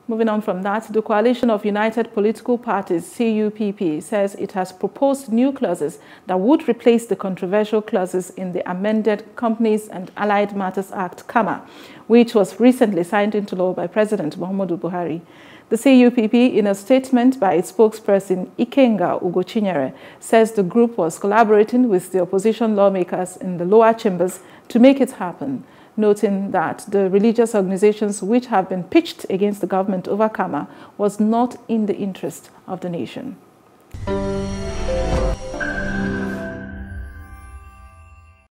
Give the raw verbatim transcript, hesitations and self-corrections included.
Moving on from that, the Coalition of United Political Parties, C U P P, says it has proposed new clauses that would replace the controversial clauses in the amended Companies and Allied Matters Act, CAMA, which was recently signed into law by President Muhammadu Buhari. The C U P P, in a statement by its spokesperson Ikenga Ugo-chinyere, says the group was collaborating with the opposition lawmakers in the lower chambers to make it happen, noting that the religious organizations which have been pitched against the government over CAMA was not in the interest of the nation.